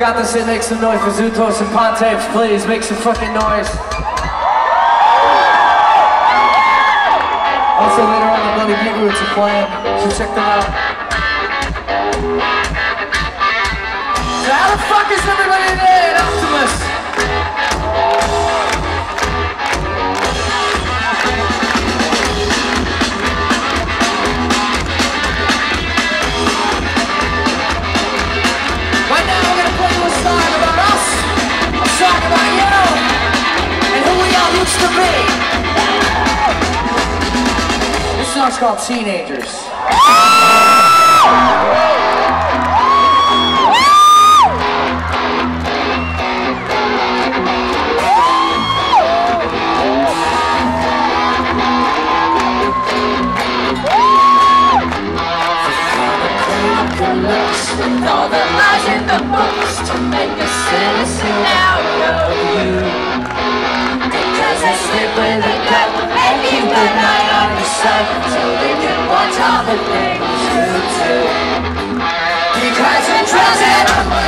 Got this in, make some noise for Zutos and Pontaps, please, make some fucking noise. Also later on the Bloody Beetroots are playing, so check them out. So how the fuck is everybody today at Optimus? Right now we're gonna play you a song about us, a song about you, and who we all used to be. This song's called Teenagers. With all the lies in the books to make a citizen out of you. Because they sleep with the devil and keep the night on your side, so they can watch all the things you do. Because it draws it